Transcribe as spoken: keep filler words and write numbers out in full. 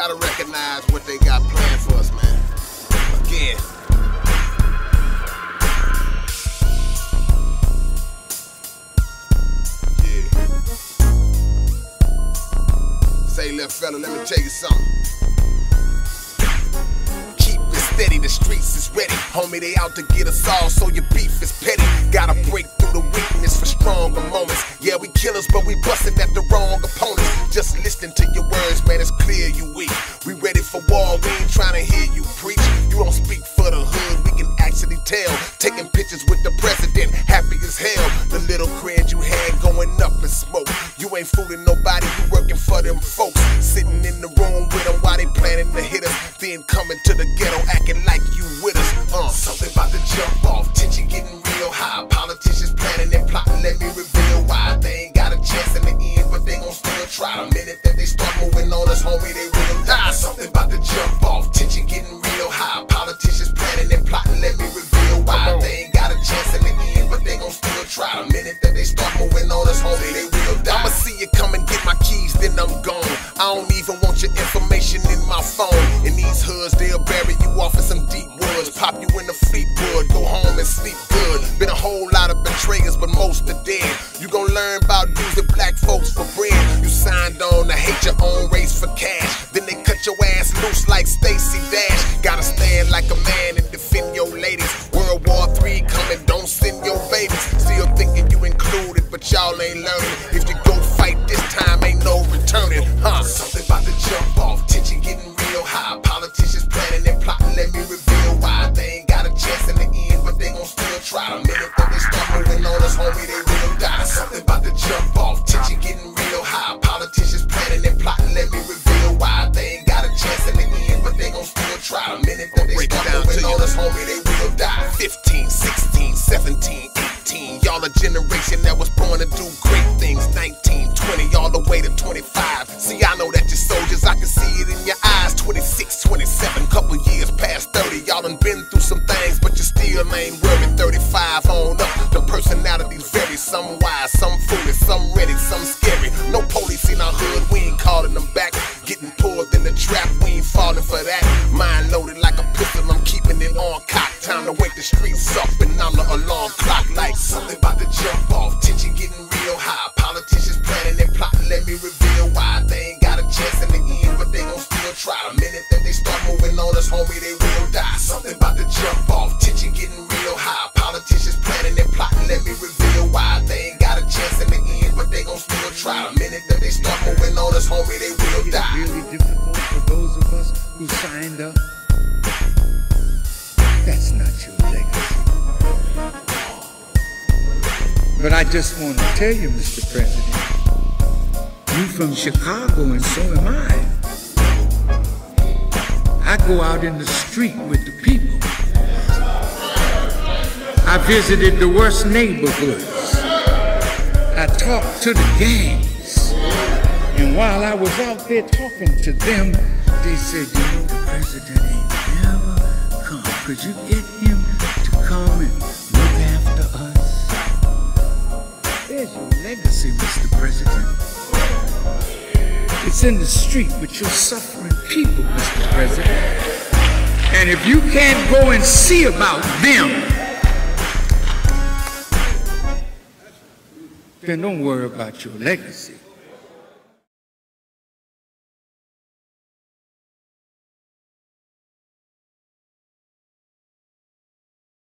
gotta recognize what they got planned for us, man. Again. Yeah. Say, little fella, let me tell you something. Steady, the streets is ready. Homie, they out to get us all, so your beef is petty. Gotta break through the weakness for stronger moments. Yeah, we killers, but we bustin' at the wrong opponents. Just listening to your words, man, it's clear you weak. We ready for war, we ain't trying to hear you preach. You don't speak for the hood, we can actually tell. Taking pictures with the president, happy as hell. The little cred you had going up in smoke. You ain't fooling nobody, you working for them folks. Sitting in the room with them while they planning to hit us. Then coming to the ghetto, acting like you with us. Uh. Something about to jump off, tension getting real high. Politicians planning and plotting, let me reveal why. They ain't got a chance in the end, but they gon' still try. The minute that they start moving on us, homie, they will die. Something about to jump off, tension getting real high. Politicians planning and plotting, let me reveal why. They ain't got a chance in the end, but they gon' still try. The minute that they start moving on us, homie, they will die. I'ma see you come and get my keys, then I'm gone. I don't even want your information in my phone. In these hoods, they'll bury you off in some deep woods. Pop you in the Fleetwood, go home and sleep good. Been a whole lot of betrayers, but most are dead. You gon' learn about using black folks for bread. You signed on to hate your own race for cash. Then they cut your ass loose like Stacey Dash. Gotta stand like a man and defend your ladies. World War Three coming, don't send your babies. Still thinking you included, but y'all ain't learning. If you go fight this time, ain't no returning, huh? Something about to jump off, tension getting real high. Politicians planning and plotting, let me reveal why. They ain't got a chance in the end, but they gon' still try. The minute that they start moving on us, homie, they will die. Something about to jump off, tension getting real high. Politicians planning and plotting, let me reveal why. They ain't got a chance in the end, but they gon' still try. The minute that they start moving on us, homie, they will die. fifteen, sixteen, seventeen, eighteen, y'all a generation that was born to do great things. Nineteen, twenty, all the way to twenty-five. See, I know that you're soldiers, I can see it in your eyes. Twenty-six, twenty-seven, couple years past thirty. Y'all done been through some things, but you still ain't worried. Thirty-five on up, the personalities vary. Some wise, some foolish, some ready, some scary. No police in our hood, we ain't calling them back. Getting pulled in the trap, we ain't falling for that. Mind loaded like a pistol, I'm keeping it on cock. Time to wake the streets up, and I'm the alarm clock. Like something about to jump off, tension getting real high. Politicians planning and plotting, let me reveal why. They ain't got a chance in the end, but they gon' still try. The minute that they start moving on us, homie, they will die. Something about to jump off, tension getting real high. Politicians planning and plotting, let me reveal why. They ain't got a chance in the end, but they gon' still try. The minute that they start moving on us, homie, they will die. It's really difficult for those of us who signed up. That's not your legacy. But I just want to tell you, Mister President, you from Chicago and so am I. I go out in the street with the people. I visited the worst neighborhoods. I talked to the gangs. And while I was out there talking to them, they said, you know, the president ain't never come. Could you get him to come and look after us? There's your legacy, Mister President. It's in the street with your suffering people, Mister President. And if you can't go and see about them, then don't worry about your legacy.